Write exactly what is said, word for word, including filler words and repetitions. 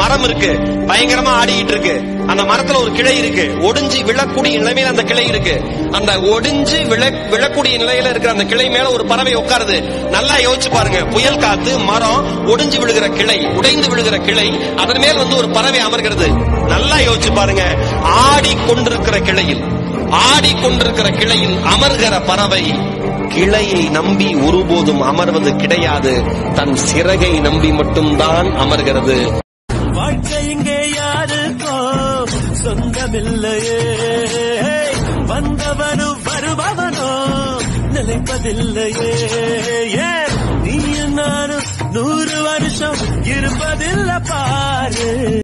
மரம் இருக்கு, பயங்கரமா ஆடிக்கிட்டு இருக்கு. அந்த மரத்துல ஒரு கிளை இருக்கு, ஒடிஞ்சு விழக்கூடிய நிலைமையில அந்த கிளை இருக்கு. அந்த ஒடிஞ்சு விழ விழக்கூடிய நிலையில இருக்கிற அந்த கிளை மேல ஒரு பறவை உட்காருது. நல்லா யோசிச்சு பாருங்க, புயல் காத்து, மரம், ஒடிஞ்சு விழுகிற கிளை, உடைந்து விழுகிற கிளை, அதன் மேல் வந்து ஒரு பறவை அமர்கிறது. நல்லா யோசிச்சு பாருங்க, ஆடி கொண்டிருக்கிற கிளையில் ஆடிக்கொண்டிருக்கிற கிளையில் அமர்கிற பறவை கிளையை நம்பி ஒருபோதும் அமர்வது கிடையாது, தன் சிறகை நம்பி மட்டும்தான் அமர்கிறது. வாழ்க்கை இங்கே யாருக்கோ சொந்தமில்லையே, வந்தவனு வருபவனோ நிலைப்பதில்லையே. ஏன் நீ நானும் நூறு வருஷம் இருப்பதில்லை பாரு.